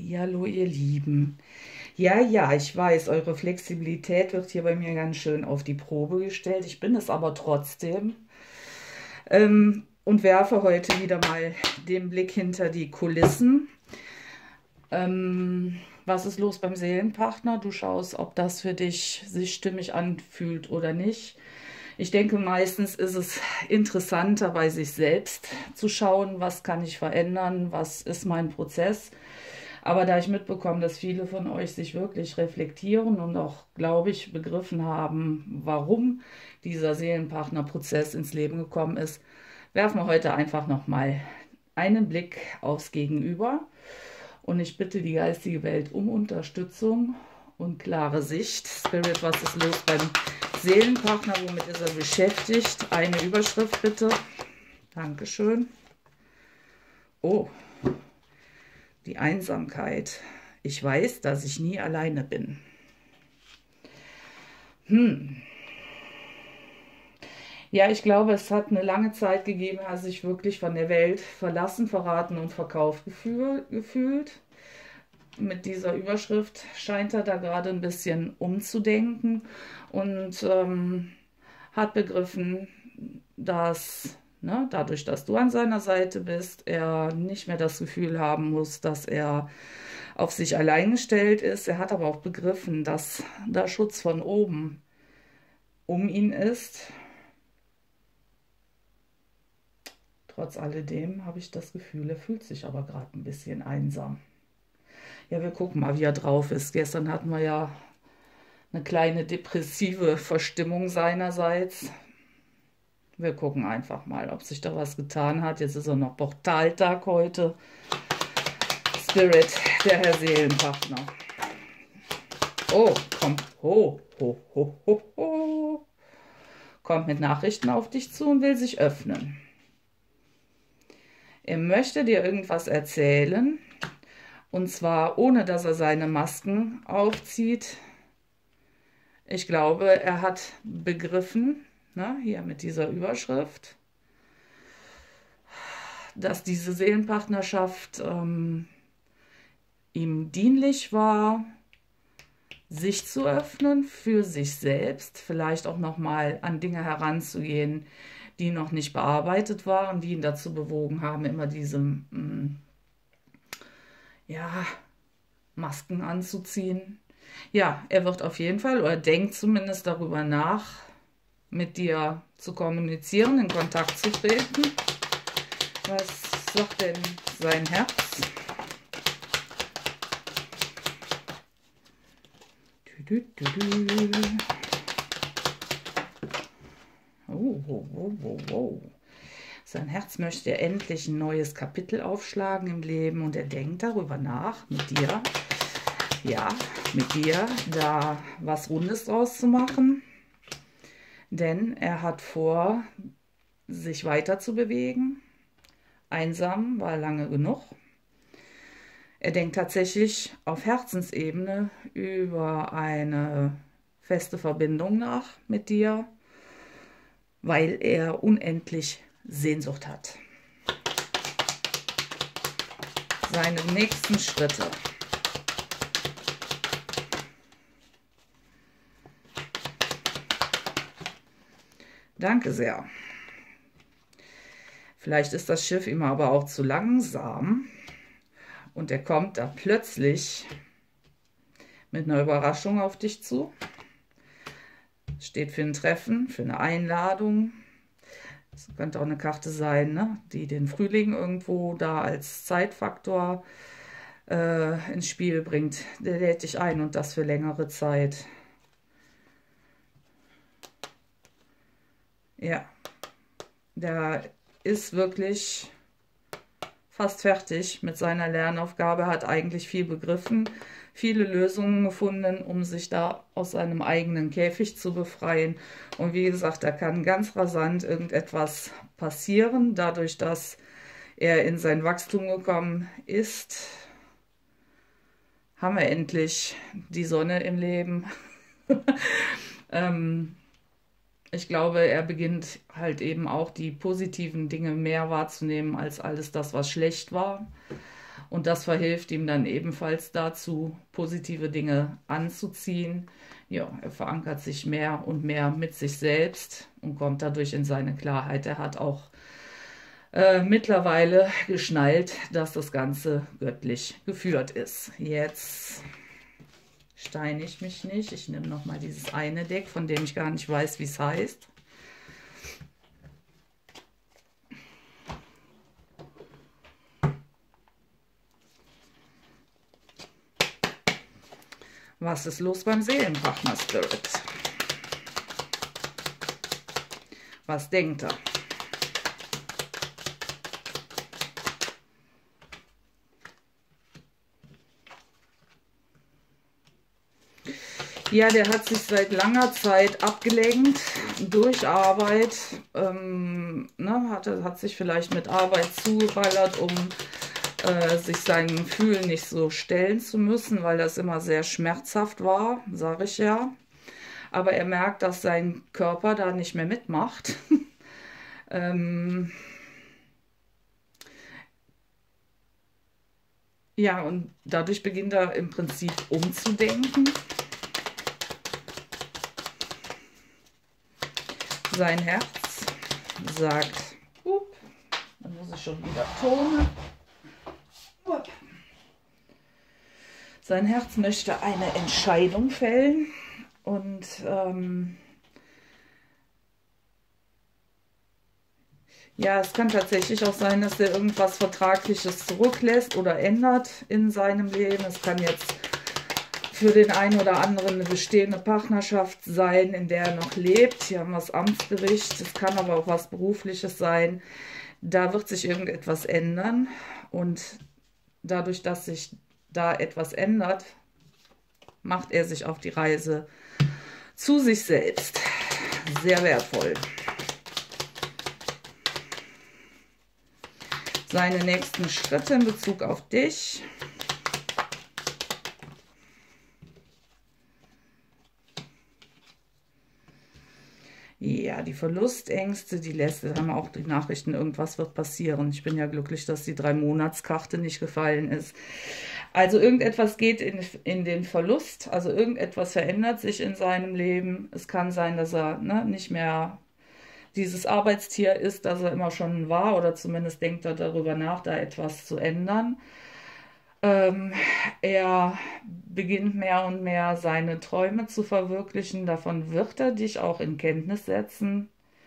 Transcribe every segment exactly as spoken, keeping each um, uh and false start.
Hallihallo, ihr Lieben. Ja, ja, ich weiß, eure Flexibilität wird hier bei mir ganz schön auf die Probe gestellt. Ich bin es aber trotzdem ähm, und werfe heute wieder mal den Blick hinter die Kulissen. Ähm, was ist los beim Seelenpartner? Du schaust, ob das für dich sich stimmig anfühlt oder nicht. Ich denke, meistens ist es interessanter, bei sich selbst zu schauen, was kann ich verändern, was ist mein Prozess. Aber da ich mitbekomme, dass viele von euch sich wirklich reflektieren und auch, glaube ich, begriffen haben, warum dieser Seelenpartnerprozess ins Leben gekommen ist, werfen wir heute einfach nochmal einen Blick aufs Gegenüber. Und ich bitte die geistige Welt um Unterstützung und klare Sicht. Spirit, was ist los beim Seelenpartner? Womit ist er beschäftigt? Eine Überschrift bitte. Dankeschön. Oh, die Einsamkeit. Ich weiß, dass ich nie alleine bin. Hm. Ja, ich glaube, es hat eine lange Zeit gegeben, er sich wirklich von der Welt verlassen, verraten und verkauft gefühlt. Mit dieser Überschrift scheint er da gerade ein bisschen umzudenken und ähm, hat begriffen, dass ne, dadurch, dass du an seiner Seite bist, er nicht mehr das Gefühl haben muss, dass er auf sich allein gestellt ist. Er hat aber auch begriffen, dass da Schutz von oben um ihn ist. Trotz alledem habe ich das Gefühl, er fühlt sich aber gerade ein bisschen einsam. Ja, wir gucken mal, wie er drauf ist. Gestern hatten wir ja eine kleine depressive Verstimmung seinerseits. Wir gucken einfach mal, ob sich da was getan hat. Jetzt ist er noch Portaltag heute. Spirit, der Herr Seelenpartner. Oh, kommt, ho, ho, ho, ho, ho. Kommt mit Nachrichten auf dich zu und will sich öffnen. Er möchte dir irgendwas erzählen, und zwar ohne, dass er seine Masken aufzieht. Ich glaube, er hat begriffen, ne, hier mit dieser Überschrift, dass diese Seelenpartnerschaft ähm, ihm dienlich war, sich zu öffnen für sich selbst, vielleicht auch nochmal an Dinge heranzugehen, die noch nicht bearbeitet waren, die ihn dazu bewogen haben, immer diese mh, ja, Masken anzuziehen. Ja, er wird auf jeden Fall, oder denkt zumindest darüber nach, mit dir zu kommunizieren, in Kontakt zu treten. Was sagt denn sein Herz? Du, du, du, du. Oh, oh, oh, oh, oh. Sein Herz möchte endlich ein neues Kapitel aufschlagen im Leben und er denkt darüber nach, mit dir, ja, mit dir da was Rundes draus zu machen. Denn er hat vor, sich weiter zu bewegen. Einsam war lange genug. Er denkt tatsächlich auf Herzensebene über eine feste Verbindung nach mit dir, weil er unendlich Sehnsucht hat. Seine nächsten Schritte. Danke sehr. Vielleicht ist das Schiff ihm aber auch zu langsam und er kommt da plötzlich mit einer Überraschung auf dich zu. Steht für ein Treffen, für eine Einladung. Das könnte auch eine Karte sein, ne, die den Frühling irgendwo da als Zeitfaktor äh, ins Spiel bringt. Der lädt dich ein und das für längere Zeit. Ja, der ist wirklich fast fertig mit seiner Lernaufgabe, hat eigentlich viel begriffen, viele Lösungen gefunden, um sich da aus seinem eigenen Käfig zu befreien. Und wie gesagt, da kann ganz rasant irgendetwas passieren, dadurch, dass er in sein Wachstum gekommen ist. Haben wir endlich die Sonne im Leben. ähm, Ich glaube, er beginnt halt eben auch die positiven Dinge mehr wahrzunehmen als alles das, was schlecht war. Und das verhilft ihm dann ebenfalls dazu, positive Dinge anzuziehen. Ja, er verankert sich mehr und mehr mit sich selbst und kommt dadurch in seine Klarheit. Er hat auch äh, mittlerweile geschnallt, dass das Ganze göttlich geführt ist. Jetzt steine ich mich nicht. Ich nehme nochmal dieses eine Deck, von dem ich gar nicht weiß, wie es heißt. Was ist los beim Seelenpartner Spirit? Was denkt er? Ja, der hat sich seit langer Zeit abgelenkt durch Arbeit, ähm, ne, hat, hat sich vielleicht mit Arbeit zugeballert, um äh, sich seinen Gefühlen nicht so stellen zu müssen, weil das immer sehr schmerzhaft war, sage ich ja. Aber er merkt, dass sein Körper da nicht mehr mitmacht. ähm, ja, und dadurch beginnt er im Prinzip umzudenken. Sein Herz sagt, up, dann muss ich schon wieder tonen. Up. Sein Herz möchte eine Entscheidung fällen und ähm, ja, es kann tatsächlich auch sein, dass er irgendwas Vertragliches zurücklässt oder ändert in seinem Leben. Es kann jetzt für den einen oder anderen eine bestehende Partnerschaft sein, in der er noch lebt. Hier haben wir das Amtsgericht. Es kann aber auch was Berufliches sein. Da wird sich irgendetwas ändern. Und dadurch, dass sich da etwas ändert, macht er sich auf die Reise zu sich selbst. Sehr wertvoll. Seine nächsten Schritte in Bezug auf dich. Ja, die Verlustängste, die lässt, haben auch die Nachrichten, irgendwas wird passieren. Ich bin ja glücklich, dass die Drei-Monats-Karte nicht gefallen ist. Also irgendetwas geht in, in den Verlust, also irgendetwas verändert sich in seinem Leben. Es kann sein, dass er ne, nicht mehr dieses Arbeitstier ist, das er immer schon war, oder zumindest denkt er darüber nach, da etwas zu ändern. Ähm, er beginnt mehr und mehr seine Träume zu verwirklichen. Davon wird er dich auch in Kenntnis setzen.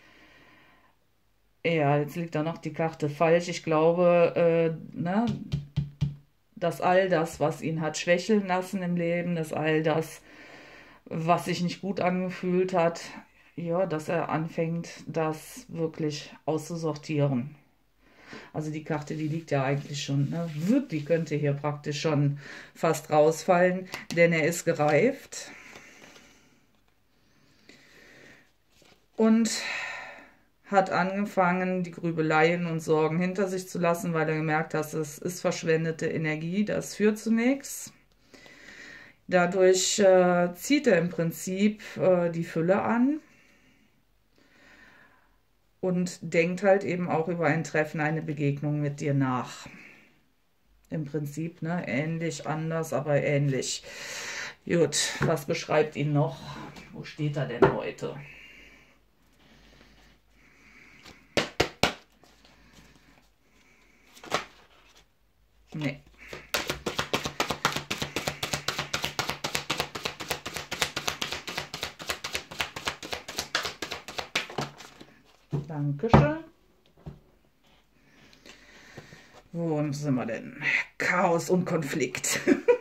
Ja, jetzt liegt da noch die Karte falsch. Ich glaube, äh, ne, dass all das, was ihn hat schwächeln lassen im Leben, dass all das, was sich nicht gut angefühlt hat, ja, dass er anfängt, das wirklich auszusortieren. Also die Karte, die liegt ja eigentlich schon, ne? Die könnte hier praktisch schon fast rausfallen, denn er ist gereift. Und hat angefangen, die Grübeleien und Sorgen hinter sich zu lassen, weil er gemerkt hat, es ist verschwendete Energie, das führt zu nichts. Dadurch äh, zieht er im Prinzip äh, die Fülle an. Und denkt halt eben auch über ein Treffen, eine Begegnung mit dir nach. Im Prinzip, ne? Ähnlich, anders, aber ähnlich. Gut, was beschreibt ihn noch? Wo steht er denn heute? Nee. Dankeschön. Wo sind wir denn? Chaos und Konflikt.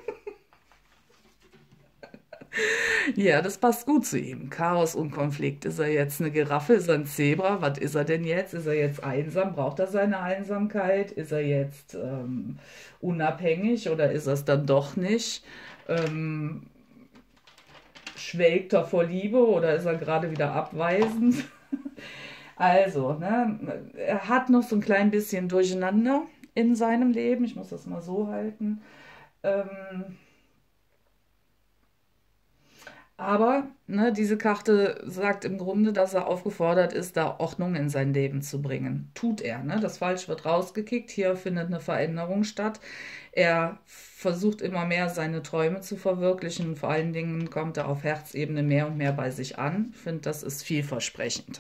Ja, das passt gut zu ihm. Chaos und Konflikt. Ist er jetzt eine Giraffe? Ist er ein Zebra? Was ist er denn jetzt? Ist er jetzt einsam? Braucht er seine Einsamkeit? Ist er jetzt ähm, unabhängig oder ist er es dann doch nicht? Ähm, schwelgt er vor Liebe oder ist er gerade wieder abweisend? Also, ne, er hat noch so ein klein bisschen Durcheinander in seinem Leben. Ich muss das mal so halten. Ähm, Aber ne, diese Karte sagt im Grunde, dass er aufgefordert ist, da Ordnung in sein Leben zu bringen. Tut er. Ne? Das Falsch wird rausgekickt. Hier findet eine Veränderung statt. Er versucht immer mehr, seine Träume zu verwirklichen. Vor allen Dingen kommt er auf Herzebene mehr und mehr bei sich an. Ich finde, das ist vielversprechend.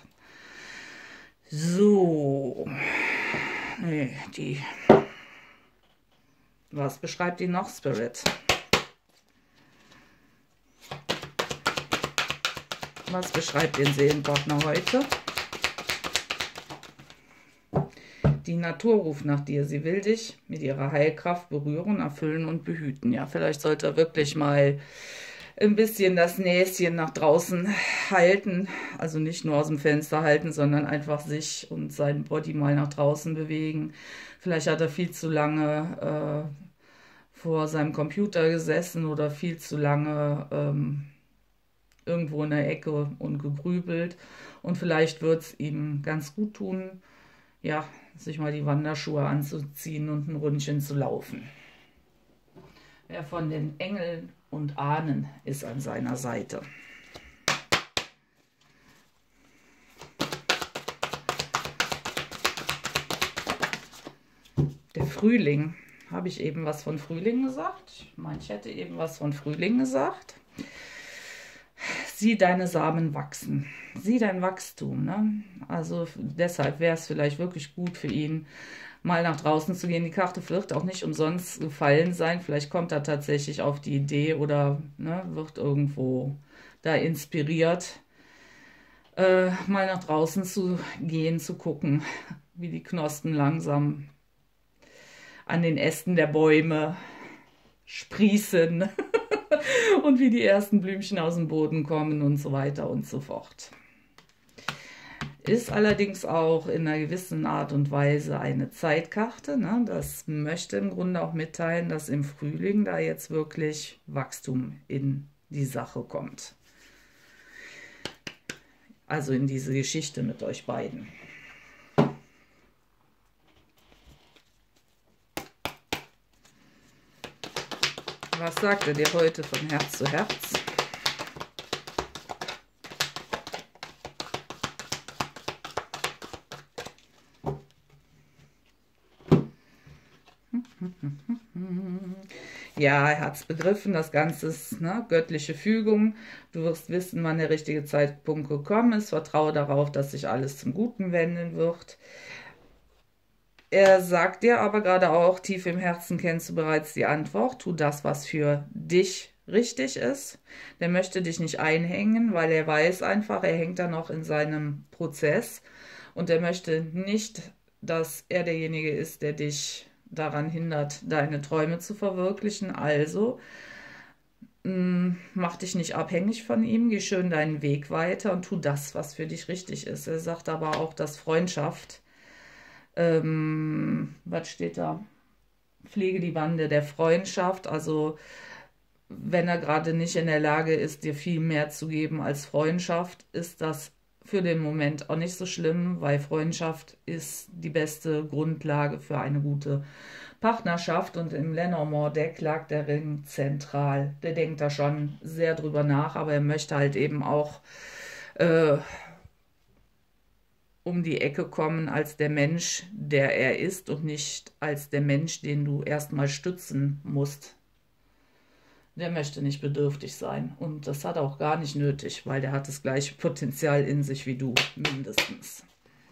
So. Nee, die. Was beschreibt die noch, Spirit? Was beschreibt den Seelenpartner heute? Die Natur ruft nach dir. Sie will dich mit ihrer Heilkraft berühren, erfüllen und behüten. Ja, vielleicht sollte er wirklich mal ein bisschen das Näschen nach draußen halten. Also nicht nur aus dem Fenster halten, sondern einfach sich und sein Body mal nach draußen bewegen. Vielleicht hat er viel zu lange äh, vor seinem Computer gesessen oder viel zu lange ähm, irgendwo in der Ecke und gegrübelt. Und vielleicht wird es ihm ganz gut tun, ja, sich mal die Wanderschuhe anzuziehen und ein Rundchen zu laufen. Wer von den Engeln und Ahnen ist an seiner Seite? Der Frühling. Habe ich eben was von Frühling gesagt? Ich meine, ich hätte eben was von Frühling gesagt. Sieh deine Samen wachsen. Sieh dein Wachstum. Ne? Also deshalb wäre es vielleicht wirklich gut für ihn, mal nach draußen zu gehen. Die Karte wird auch nicht umsonst gefallen sein. Vielleicht kommt er tatsächlich auf die Idee oder ne, wird irgendwo da inspiriert, äh, mal nach draußen zu gehen, zu gucken, wie die Knospen langsam an den Ästen der Bäume sprießen und wie die ersten Blümchen aus dem Boden kommen und so weiter und so fort. Ist allerdings auch in einer gewissen Art und Weise eine Zeitkarte. Ne? Das möchte im Grunde auch mitteilen, dass im Frühling da jetzt wirklich Wachstum in die Sache kommt. Also in diese Geschichte mit euch beiden. Was sagt er dir heute von Herz zu Herz? Ja, er hat es begriffen, das Ganze ist ne, göttliche Fügung. Du wirst wissen, wann der richtige Zeitpunkt gekommen ist. Vertraue darauf, dass sich alles zum Guten wenden wird. Er sagt dir aber gerade auch, tief im Herzen kennst du bereits die Antwort. Tu das, was für dich richtig ist. Der möchte dich nicht einhängen, weil er weiß einfach, er hängt da noch in seinem Prozess. Und er möchte nicht, dass er derjenige ist, der dich daran hindert, deine Träume zu verwirklichen. Also mh, mach dich nicht abhängig von ihm, geh schön deinen Weg weiter und tu das, was für dich richtig ist. Er sagt aber auch, dass Freundschaft, ähm, was steht da? Pflege die Bande der Freundschaft. Also wenn er gerade nicht in der Lage ist, dir viel mehr zu geben als Freundschaft, ist das für den Moment auch nicht so schlimm, weil Freundschaft ist die beste Grundlage für eine gute Partnerschaft. Und im Lenormand-Deck lag der Ring zentral. Der denkt da schon sehr drüber nach, aber er möchte halt eben auch äh, um die Ecke kommen als der Mensch, der er ist und nicht als der Mensch, den du erstmal stützen musst. Der möchte nicht bedürftig sein und das hat er auch gar nicht nötig, weil der hat das gleiche Potenzial in sich wie du, mindestens.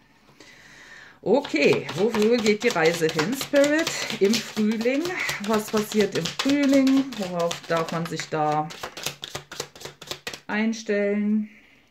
Okay, wofür geht die Reise hin, Spirit? Im Frühling. Was passiert im Frühling? Worauf darf man sich da einstellen?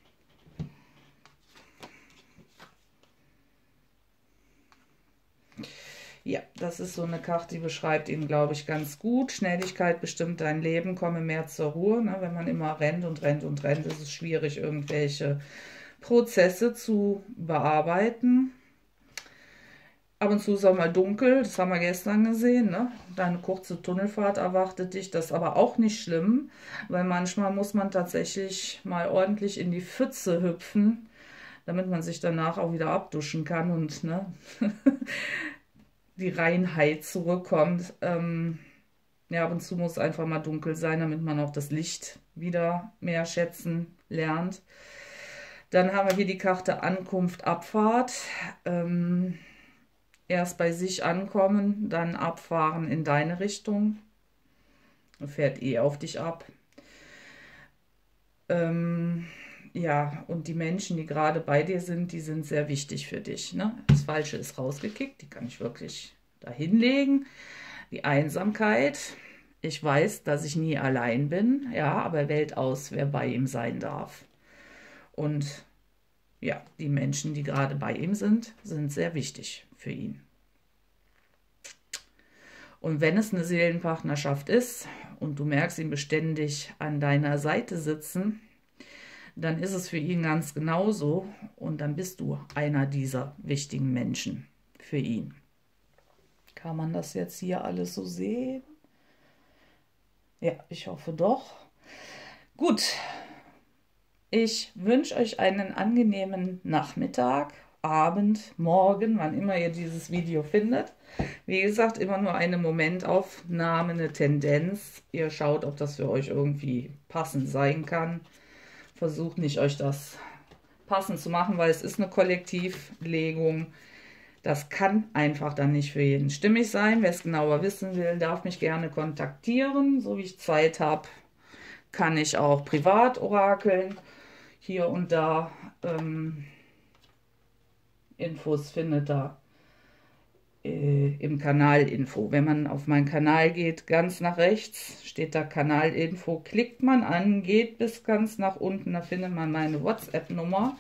Ja, das ist so eine Karte, die beschreibt ihn, glaube ich, ganz gut. Schnelligkeit bestimmt dein Leben, komme mehr zur Ruhe. Ne? Wenn man immer rennt und rennt und rennt, ist es schwierig, irgendwelche Prozesse zu bearbeiten. Ab und zu ist auch mal dunkel, das haben wir gestern gesehen. Ne? Deine kurze Tunnelfahrt erwartet dich, das ist aber auch nicht schlimm, weil manchmal muss man tatsächlich mal ordentlich in die Pfütze hüpfen, damit man sich danach auch wieder abduschen kann und ne, die Reinheit zurückkommt. Ähm, Ja, ab und zu muss einfach mal dunkel sein, damit man auch das Licht wieder mehr schätzen lernt. Dann haben wir hier die Karte Ankunft, Abfahrt. Ähm, erst bei sich ankommen, dann abfahren in deine Richtung. Fährt eh auf dich ab. Ähm, ja, und die Menschen, die gerade bei dir sind, die sind sehr wichtig für dich. Ne? Das Falsche ist rausgekickt, die kann ich wirklich da hinlegen. Die Einsamkeit. Ich weiß, dass ich nie allein bin, ja, aber er wählt aus, wer bei ihm sein darf. Und ja, die Menschen, die gerade bei ihm sind, sind sehr wichtig für ihn. Und wenn es eine Seelenpartnerschaft ist und du merkst ihn beständig an deiner Seite sitzen, dann ist es für ihn ganz genauso und dann bist du einer dieser wichtigen Menschen für ihn. Kann man das jetzt hier alles so sehen? Ja, ich hoffe doch. Gut, ich wünsche euch einen angenehmen Nachmittag, Abend, Morgen, wann immer ihr dieses Video findet. Wie gesagt, immer nur eine Momentaufnahme, eine Tendenz. Ihr schaut, ob das für euch irgendwie passend sein kann. Versucht nicht, euch das passend zu machen, weil es ist eine Kollektivlegung. Das kann einfach dann nicht für jeden stimmig sein. Wer es genauer wissen will, darf mich gerne kontaktieren. So wie ich Zeit habe, kann ich auch privat orakeln. Hier und da ähm, Infos findet da äh, im Kanalinfo. Wenn man auf meinen Kanal geht, ganz nach rechts steht da Kanalinfo. Klickt man an, geht bis ganz nach unten, da findet man meine WhatsApp-Nummer.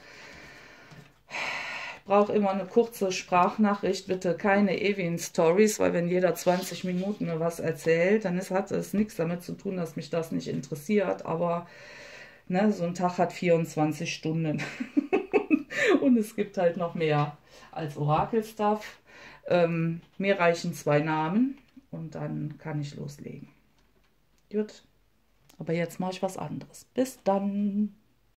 Brauche immer eine kurze Sprachnachricht, bitte keine ewigen Stories, weil wenn jeder zwanzig Minuten mir was erzählt, dann ist, hat es nichts damit zu tun, dass mich das nicht interessiert, aber ne, so ein Tag hat vierundzwanzig Stunden und es gibt halt noch mehr als Orakelstuff. Ähm, mir reichen zwei Namen und dann kann ich loslegen. Gut, aber jetzt mache ich was anderes. Bis dann!